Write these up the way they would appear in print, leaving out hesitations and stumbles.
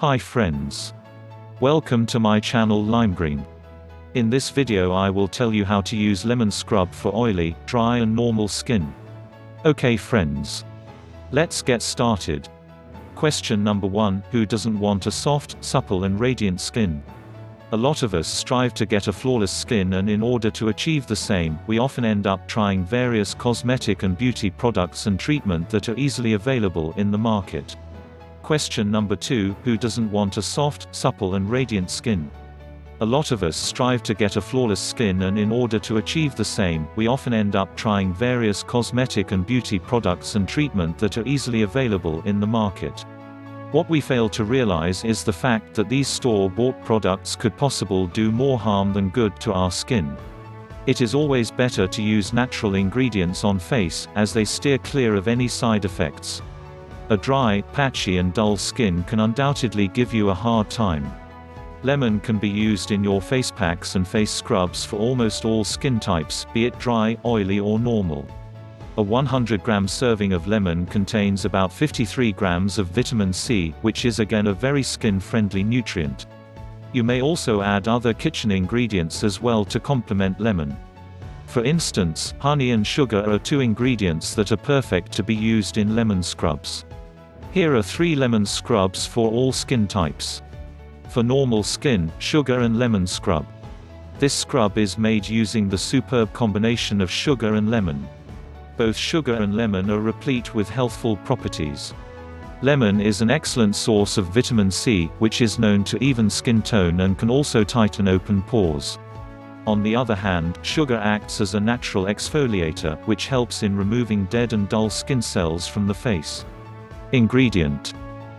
Hi friends. Welcome to my channel Limegreen. In this video I will tell you how to use lemon scrub for oily, dry and normal skin. Okay friends. Let's get started. Question number 1, who doesn't want a soft, supple and radiant skin? A lot of us strive to get a flawless skin, and in order to achieve the same, we often end up trying various cosmetic and beauty products and treatment that are easily available in the market. Question number 2, who doesn't want a soft, supple and radiant skin? A lot of us strive to get a flawless skin, and in order to achieve the same, we often end up trying various cosmetic and beauty products and treatment that are easily available in the market. What we fail to realize is the fact that these store-bought products could possibly do more harm than good to our skin. It is always better to use natural ingredients on face, as they steer clear of any side effects. A dry, patchy and dull skin can undoubtedly give you a hard time. Lemon can be used in your face packs and face scrubs for almost all skin types, be it dry, oily or normal. A 100-gram serving of lemon contains about 53 grams of vitamin C, which is again a very skin-friendly nutrient. You may also add other kitchen ingredients as well to complement lemon. For instance, honey and sugar are two ingredients that are perfect to be used in lemon scrubs. Here are 3 lemon scrubs for all skin types. For normal skin, sugar and lemon scrub. This scrub is made using the superb combination of sugar and lemon. Both sugar and lemon are replete with healthful properties. Lemon is an excellent source of vitamin C, which is known to even skin tone and can also tighten open pores. On the other hand, sugar acts as a natural exfoliator, which helps in removing dead and dull skin cells from the face. Ingredient: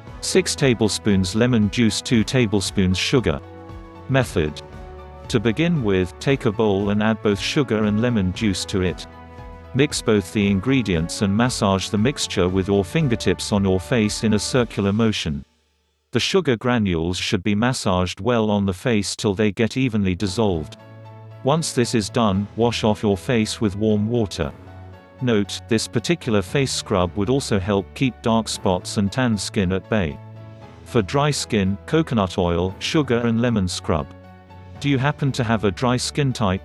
6 tablespoons lemon juice, 2 tablespoons sugar. Method: to begin with, take a bowl and add both sugar and lemon juice to it. Mix both the ingredients and massage the mixture with your fingertips on your face in a circular motion. The sugar granules should be massaged well on the face till they get evenly dissolved. Once this is done, wash off your face with warm water. Note, this particular face scrub would also help keep dark spots and tanned skin at bay. For dry skin, coconut oil, sugar and lemon scrub. Do you happen to have a dry skin type?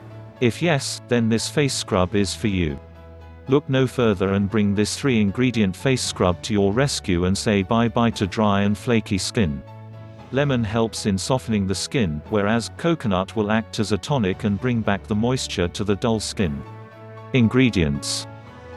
If yes, then this face scrub is for you. Look no further and bring this 3-ingredient face scrub to your rescue and say bye-bye to dry and flaky skin. Lemon helps in softening the skin, whereas coconut will act as a tonic and bring back the moisture to the dull skin. Ingredients: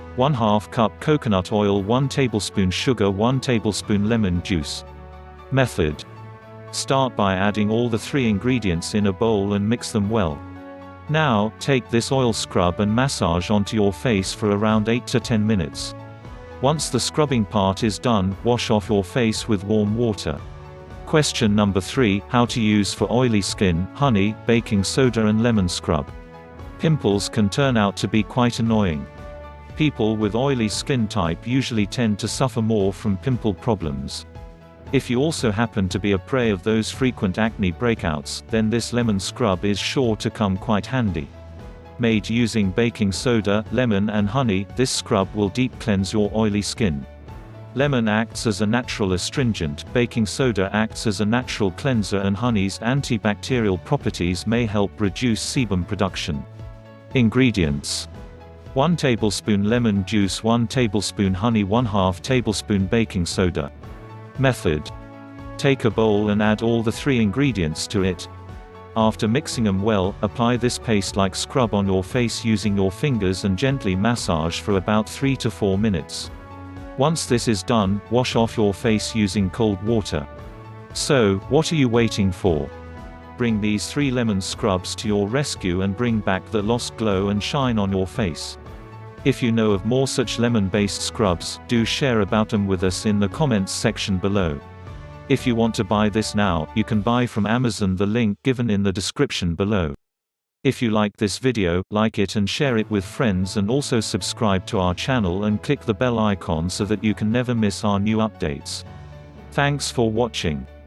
1/2 cup coconut oil, 1 tablespoon sugar, 1 tablespoon lemon juice. Method: start by adding all the 3 ingredients in a bowl and mix them well. Now, take this oil scrub and massage onto your face for around 8 to 10 minutes. Once the scrubbing part is done, wash off your face with warm water. Question number 3, how to use for oily skin: honey, baking soda and lemon scrub. Pimples can turn out to be quite annoying. People with oily skin type usually tend to suffer more from pimple problems. If you also happen to be a prey of those frequent acne breakouts, then this lemon scrub is sure to come quite handy. Made using baking soda, lemon and honey, this scrub will deep cleanse your oily skin. Lemon acts as a natural astringent, baking soda acts as a natural cleanser, and honey's antibacterial properties may help reduce sebum production. Ingredients: 1 tablespoon lemon juice, 1 tablespoon honey, 1/2 tablespoon baking soda. Method: take a bowl and add all the 3 ingredients to it. After mixing them well, apply this paste-like scrub on your face using your fingers and gently massage for about 3 to 4 minutes. Once this is done, wash off your face using cold water. So, what are you waiting for? Bring these 3 lemon scrubs to your rescue and bring back the lost glow and shine on your face. If you know of more such lemon-based scrubs, do share about them with us in the comments section below. If you want to buy this now, you can buy from Amazon, the link given in the description below. If you like this video, like it and share it with friends, and also subscribe to our channel and click the bell icon so that you can never miss our new updates. Thanks for watching.